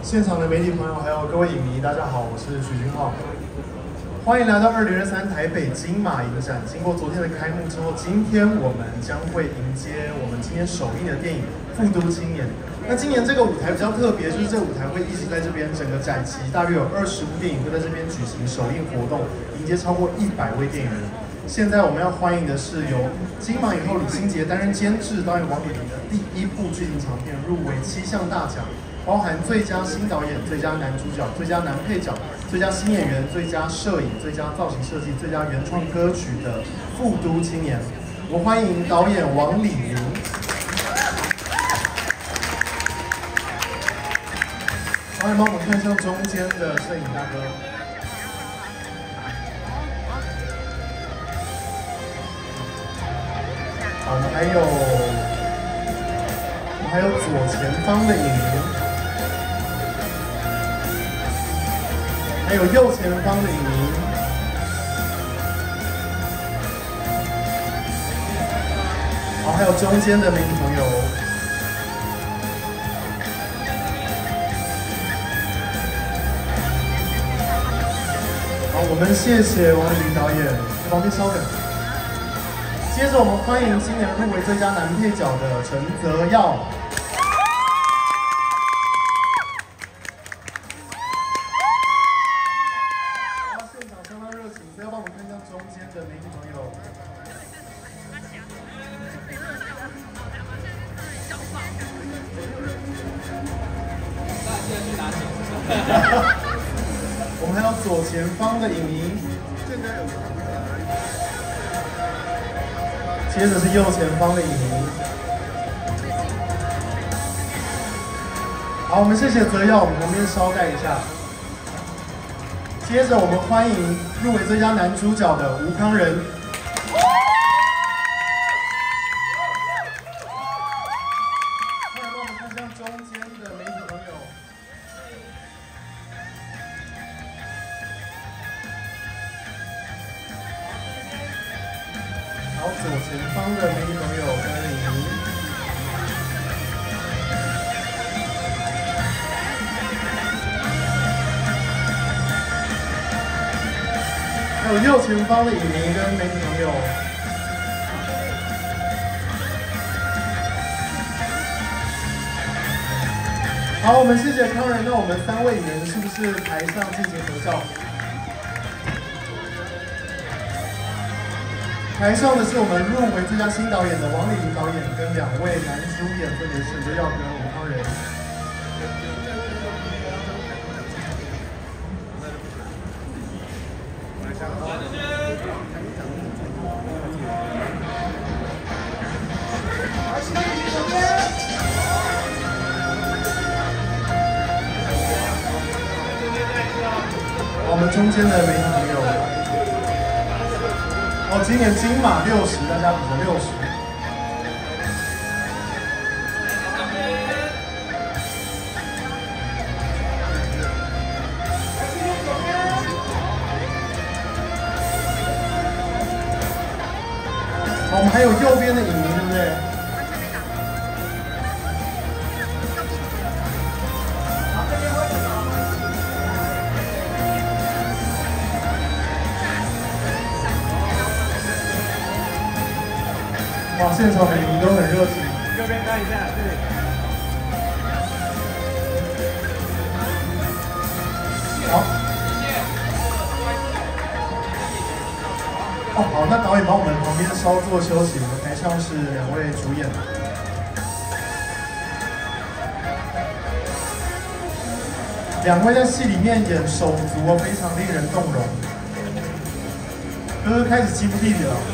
现场的媒体朋友还有各位影迷，大家好，我是许君浩，欢迎来到2023台北金马影展。经过昨天的开幕之后，今天我们将会迎接我们今天首映的电影《富都青年》。那今年这个舞台比较特别，就是这个舞台会一直在这边整个展期，大约有20部电影会在这边举行首映活动，迎接超过100位电影人。现在我们要欢迎的是由金马影后李心洁担任监制，导演王典霖的第1部剧情长片，入围7项大奖。 包含最佳新导演、最佳男主角、最佳男配角、最佳新演员、最佳摄影、最佳造型设计、最佳原创歌曲的《富都青年》。我们欢迎导演王礼霖。导演帮我们看向中间的摄影大哥。好，我们还有左前方的影迷。 还有右前方的影迷，好，还有中间的媒体朋友。好，我们谢谢王礼霖导演，旁边稍等。接着我们欢迎今年入围最佳男配角的陈泽耀。 我们还有左前方的影迷，接着是右前方的影迷。好，我们谢谢泽耀，我们旁边稍待一下。接着我们欢迎入围最佳男主角的吴慷仁。 好，左前方的媒体朋友跟影迷，还有右前方的影迷跟媒体朋友。好，我们谢谢慷仁。那我们3位影人是不是台上进行合照？ 台上的是我们入围最佳新导演的王礼霖导演，跟2位男主演分别是刘耀跟吴慷仁。我们中间的媒体朋友。 哦，今年金马60，大家比着60。好，我们还有右边的影迷，对不对？哇，现场的影迷都很热情。右边看一下，对。好。哦，好，那导演帮我们旁边稍作休息，我们台上是2位主演。2位在戏里面演手足哦，非常令人动容。哥哥开始欺负弟弟了。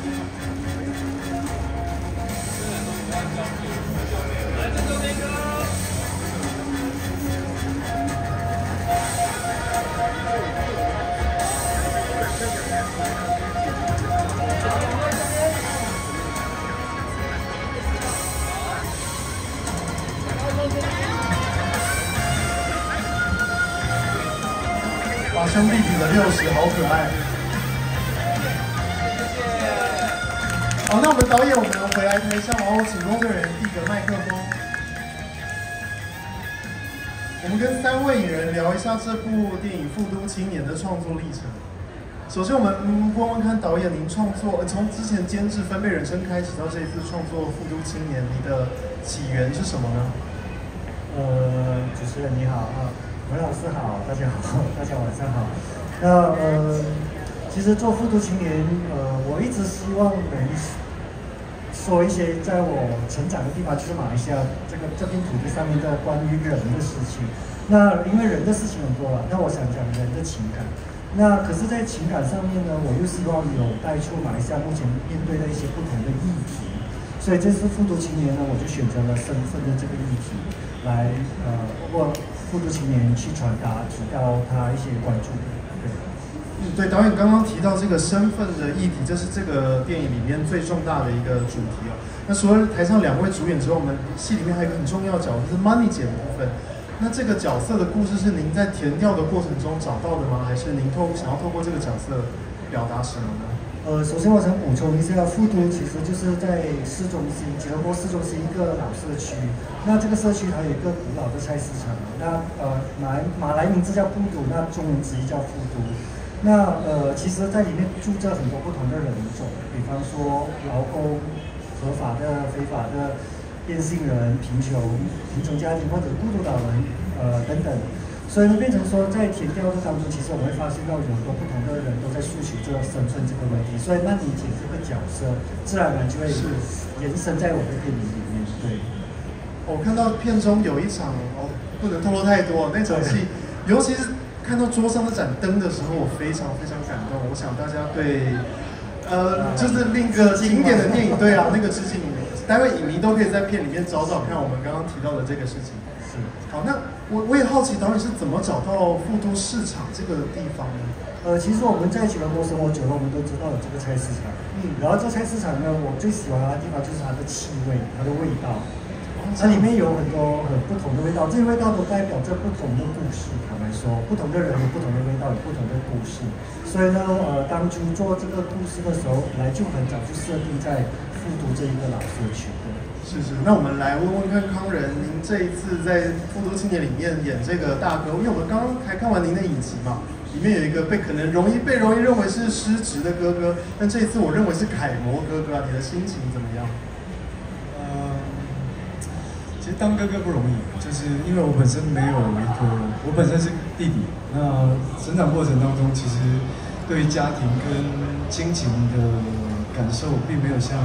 把兄弟比了60，好可爱。好，那我们导演，我们回来台上，然后请工作人员递个麦克风。 我们跟3位影人聊一下这部电影《富都青年》的创作历程。首先，我们问问看导演，您创作从之前监制《分贝人生》开始到这一次创作《富都青年》，你的起源是什么呢？ 主持人你好文老师好，大家好，大家晚上好。那其实做《富都青年》，我一直希望能说一些在我成长的地方，就是马来西亚这片土地上面的关于人的事情。那因为人的事情很多了，那我想讲人的情感。那可是，在情感上面呢，我又希望有带出马来西亚目前面对的一些不同的议题，所以这次富都青年呢，我就选择了身份的这个议题，来通过富都青年去传达、提到他一些关注。 对，导演刚刚提到这个身份的议题，这是这个电影里面最重大的一个主题哦。那除了台上2位主演之后，我们戏里面还有一个很重要的角色是 Money 姐的部分。那这个角色的故事是您在填调的过程中找到的吗？还是您想要透过这个角色表达什么呢？ 首先我想补充一下，富都其实就是在市中心，吉隆坡市中心一个老社区。那这个社区还有一个古老的菜市场。那马来名字叫富都，那中文直译叫富都。那其实在里面住着很多不同的人种，比方说劳工、合法的、非法的。变性人、贫穷家庭或者孤独老人，等等，所以呢，变成说在填调的当中，其实我们会发现到有很多不同的人都在诉说这个身份这个问题，所以曼妮姐这个角色自然而然就会延伸在我的电影里面。对， 我看到片中有一场不能透露太多那场戏，尤其是看到桌上那盏灯的时候，我非常非常感动。我想大家对就是另一个经典的电影，对啊，那个致敬。待会影迷都可以在片里面找找看我们刚刚提到的这个事情。 是。 好，那我也好奇导演是怎么找到富都市场这个地方呢？ 其实我们在吉隆坡生活久了，我们都知道有这个菜市场。然后这菜市场呢，我最喜欢的地方就是它的气味，它的味道。它里面有很多很不同的味道，这些味道都代表着不同的故事。坦白说，不同的人有不同的味道，有不同的故事。所以呢，当初做这个故事的时候，本来就很早就设定在富都这一个老社区的。 是，那我们来问问看康仁，您这一次在《富都青年》里面演这个大哥，因为我们刚刚才看完您的影集嘛，里面有一个可能容易认为是失职的哥哥，但这一次我认为是楷模哥哥啊，你的心情怎么样？ 其实当哥哥不容易，就是因为我本身没有我本身是弟弟，那成长过程当中，其实对家庭跟亲情的感受，并没有像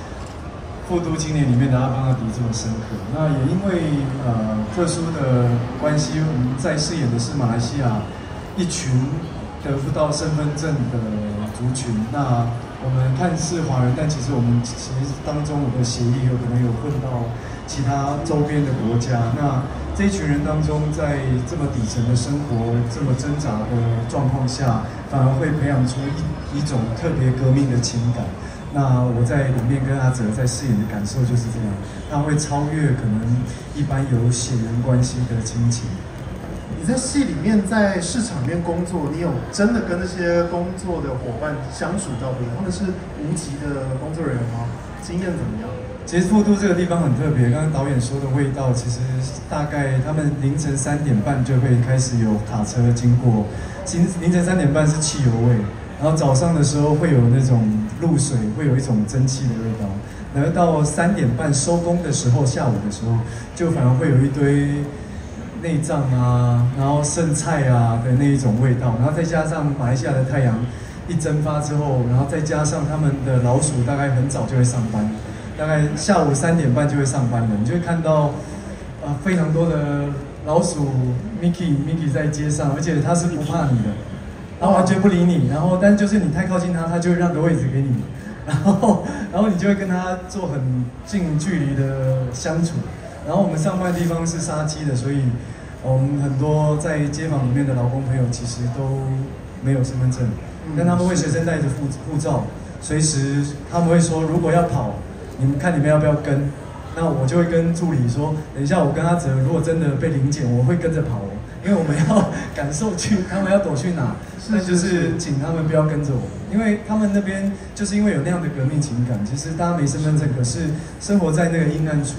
《富都青年》里面的阿邦阿迪这么深刻。那也因为特殊的关系，我们在饰演的是马来西亚一群得不到身份证的族群。那我们看似华人，但其实我们其实当中的协议有可能有混到其他周边的国家。那这一群人当中，在这么底层的生活、这么挣扎的状况下，反而会培养出一种特别革命的情感。那我在里面跟阿哲在饰演的感受就是这样，他会超越可能一般有血缘关系的亲情。 你在戏里面在市场里面工作，你有真的跟那些工作的伙伴相处到对？他们是无籍的工作人员吗？经验怎么样？ 其实富都这个地方很特别，刚刚导演说的味道，其实大概他们凌晨3点半就会开始有卡车经过，凌晨3点半是汽油味，然后早上的时候会有那种露水，会有一种蒸汽的味道，然后到3点半收工的时候，下午的时候就反而会有一堆内脏啊，然后剩菜啊的那一种味道，然后再加上马来西亚的太阳一蒸发之后，然后再加上他们的老鼠大概很早就会上班。大概下午3点半就会上班了，你就会看到，非常多的老鼠 Mickey 在街上，而且它是不怕你的，它完全不理你，然后但就是你太靠近它，它就会让个位置给你，然后你就会跟它做很近距离的相处。然后我们上班的地方是杀鸡的，所以我们很多在街坊里面的劳工朋友其实都没有身份证，但他们会随身带着护照，随时他们会说如果要跑。你们看你们要不要跟？那我就会跟助理说，等一下我跟阿哲，如果真的被临检，我会跟着跑哦，因为我们要感受去，他们要躲去哪，那就是请他们不要跟着我，因为他们那边就是因为有那样的革命情感，其实大家没身份证，可是生活在那个阴暗处，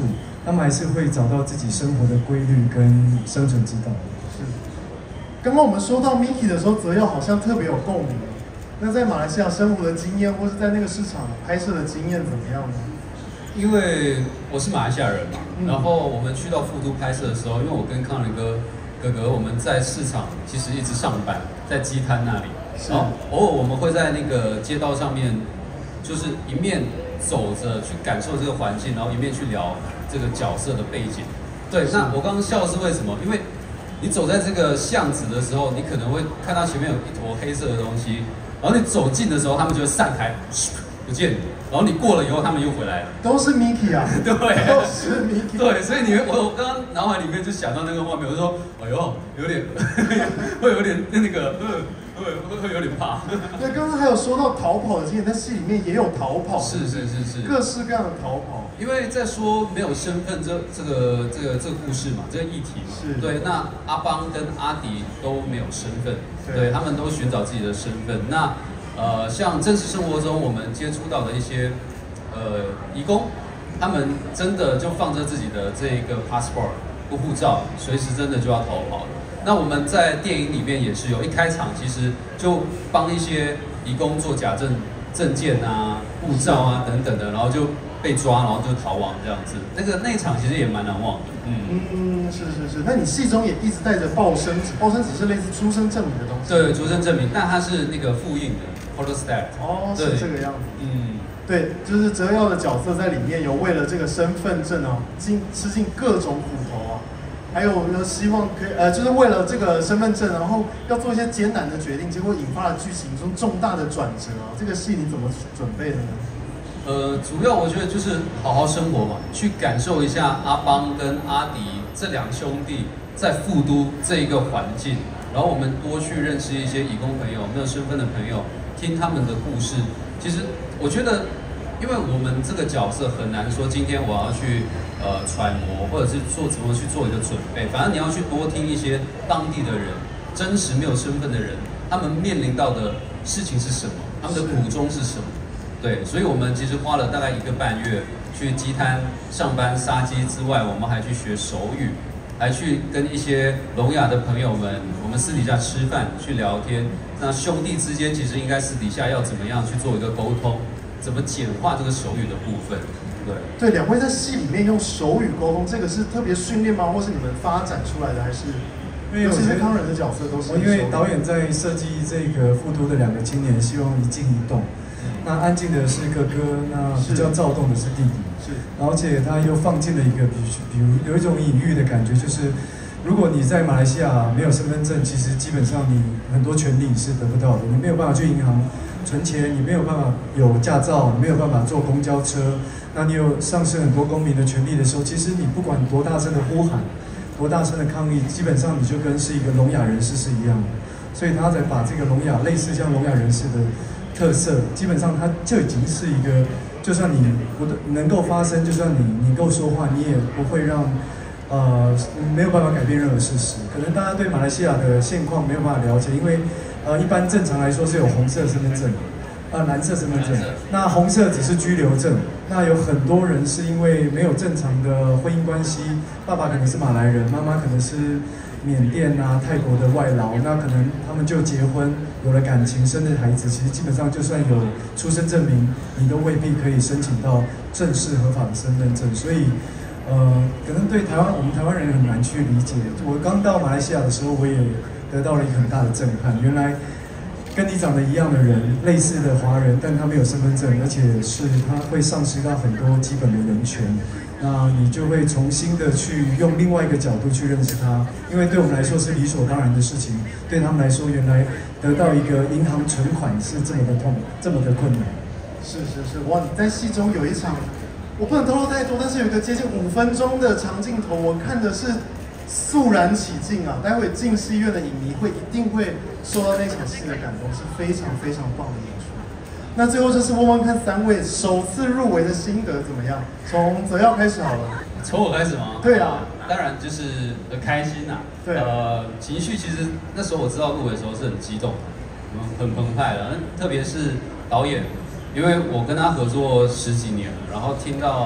他们还是会找到自己生活的规律跟生存之道。 是。刚刚我们说到 Miki 的时候，泽耀好像特别有共鸣。那在马来西亚生活的经验，或是在那个市场拍摄的经验怎么样呢？ 因为我是马来西亚人嘛，然后我们去到富都拍摄的时候，因为我跟康仁哥哥我们在市场其实一直上班，在鸡摊那里，然后偶尔我们会在那个街道上面，就是一面走着去感受这个环境，然后一面去聊这个角色的背景。对，那我刚刚笑是为什么？因为你走在这个巷子的时候，你可能会看到前面有一坨黑色的东西，然后你走近的时候，他们就会散开，不见你。然后你过了以后，他们又回来了。 都是 Miki 啊， 对， 都是 Miki。 对，所以我刚刚脑海里面就想到那个画面，我就说，哎呦，有点会有点那个，会有点怕。 对，刚刚还有说到逃跑的经验，在戏里面也有逃跑， 是， 各式各样的逃跑。 因为在说没有身份这个故事嘛，这个议题嘛， 是对。那阿邦跟阿迪都没有身份，对他们都寻找自己的身份。那像真实生活中我们接触到的一些移工，他们真的就放着自己的这个 passport 护照，随时真的就要逃跑了。那我们在电影里面也是有一开场，其实就帮一些移工做假证件啊、护照啊等等的，然后就被抓，然后就逃亡这样子。那一场其实也蛮难忘的。 是。那你戏中也一直带着报生纸，报生纸是类似出生证明的东西。 对，出生证明，但它是那个复印的 photostat。 哦，是这个样子。对，就是哲耀的角色在里面有为了这个身份证啊，吃尽各种苦头啊，还有希望可以就是为了这个身份证，然后要做一些艰难的决定，结果引发了剧情中重大的转折啊。这个戏你怎么准备的呢？ 主要我觉得就是好好生活嘛，去感受一下阿邦跟阿迪这两兄弟在富都这一个环境，然后我们多去认识一些移工朋友、没有身份的朋友，听他们的故事。其实我觉得，因为我们这个角色很难说今天我要去揣摩，或者是怎么去做一个准备。反正你要去多听一些当地的人，真实没有身份的人，他们面临到的事情是什么，他们的苦衷是什么。对，所以我们其实花了大概1个半月去鸡摊上班杀鸡之外，我们还去学手语，还去跟一些聋哑的朋友们，我们私底下吃饭去聊天。那兄弟之间其实应该私底下要怎么样去做一个沟通，怎么简化这个手语的部分。 对，两位在戏里面用手语沟通，这个是特别训练吗？或是你们发展出来的，还是？尤其是康仁的角色都是。 因为导演在设计这个富都的2个青年，希望一静一动。那安静的是哥哥，那比较躁动的是弟弟。 是， 而且他又放进了一个，比如有一种隐喻的感觉，就是如果你在马来西亚没有身份证，其实基本上你很多权利是得不到的。你没有办法去银行存钱，你没有办法有驾照，你没有办法坐公交车。那你有丧失很多公民的权利的时候，其实你不管多大声的呼喊，多大声的抗议，基本上你就跟是一个聋哑人士是一样的。所以他才把这个聋哑类似像聋哑人士的特色，基本上它就已经是一个，就算你不能够发声，就算你能够说话，你也不会让没有办法改变任何事实。可能大家对马来西亚的现况没有办法了解，因为一般正常来说是有红色身份证，蓝色身份证，那红色只是居留证。那有很多人是因为没有正常的婚姻关系，爸爸可能是马来人，妈妈可能是缅甸啊、泰国的外劳，那可能他们就结婚，有了感情，生了孩子，其实基本上就算有出生证明，你都未必可以申请到正式合法的身份证。所以，可能对我们台湾人很难去理解。我刚到马来西亚的时候，我也得到了一个很大的震撼，原来跟你长得一样的人，类似的华人，但他没有身份证，而且是他会丧失到很多基本的人权。那你就会重新的去用另外一个角度去认识他，因为对我们来说是理所当然的事情，对他们来说，原来得到一个银行存款是这么的痛，这么的困难。 是，哇！你在戏中有一场，我不能透露太多，但是有一个接近5分钟的长镜头，我看的是肃然起敬啊！待会进戏院的影迷一定会受到那场戏的感动，是非常非常棒的演出。那最后就是问问看3位首次入围的心得怎么样？从泽耀开始好了。 从我开始吗？ 对啊， 当然就是很开心呐。 对， 情绪其实那时候我知道入围的时候是很激动，很澎湃的。特别是导演，因为我跟他合作10几年了，然后听到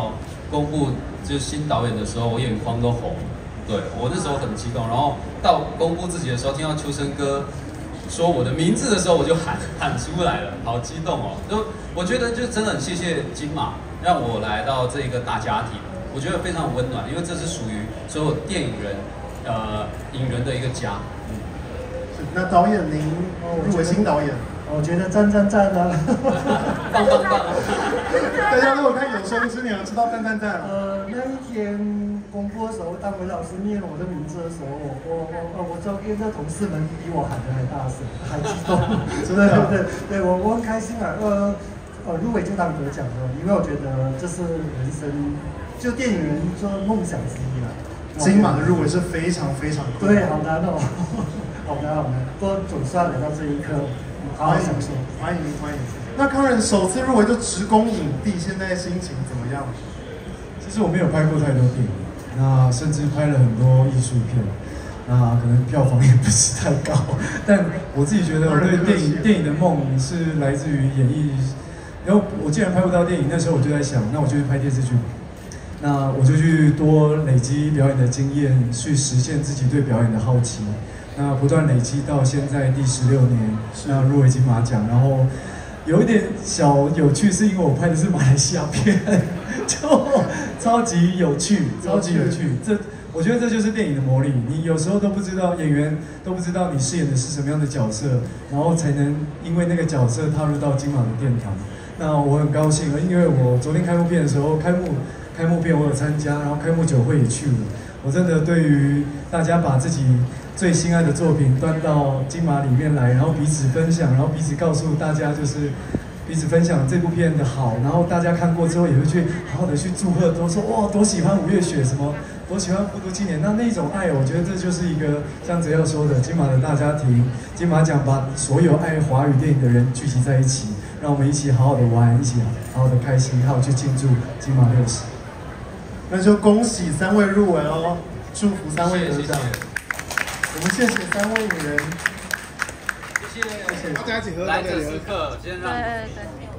公布就是新导演的时候，我眼眶都红。对我那时候很激动，然后到公布自己的时候，听到秋生哥说我的名字的时候，我就喊出来了，好激动哦！就我觉得就真的很谢谢金马让我来到这个大家庭，我觉得非常温暖，因为这是属于所有电影人影人的一个家。 那导演您入围新导演， 我觉得赞啊！ 棒！ 大家如果看有生之年，知道赞！ 那一天公布的时候，当文老师念我的名字的时候，我周边的同事们比我喊得还大声，还激动， 真的对，我很开心啊！入围就当得奖了，因为我觉得这是人生，就电影人做梦想之一了。 金马的入围是非常非常困难， 对，好难哦，好难，不过总算来到这一刻，好好享受。 欢迎。那康仁首次入围就直攻影帝，现在心情怎么样？ 其实我没有拍过太多电影，那甚至拍了很多艺术片，那可能票房也不是太高，但我自己觉得我对电影的梦是来自于演艺。然后我既然拍不到电影，那时候我就在想，那我就去拍电视剧。那我就去多累积表演的经验，去实现自己对表演的好奇。那不断累积到现在第16年，那入围金马奖，然后有一点小有趣，是因为我拍的是马来西亚片，就超级有趣。我觉得这就是电影的魔力。你有时候都不知道，演员都不知道你饰演的是什么样的角色，然后才能因为那个角色踏入到金马的殿堂。那我很高兴，因为我昨天开幕片的时候，开幕片我有参加，然后开幕酒会也去了。我真的对于大家把自己最心爱的作品端到金马里面来，然后彼此分享，然后彼此告诉大家，就是彼此分享这部片的好，然后大家看过之后也会去好好的去祝贺，都说哇多喜欢五月雪什么，多喜欢复读青年。那种爱，我觉得这就是一个像泽耀说的金马的大家庭，金马奖把所有爱华语电影的人聚集在一起，让我们一起好好的玩，一起好好的开心，还有去庆祝金马60。 那就恭喜3位入围哦，祝福3位得奖。我们谢谢3位影人， 谢谢，大家一起喝，来者是客，先让。对。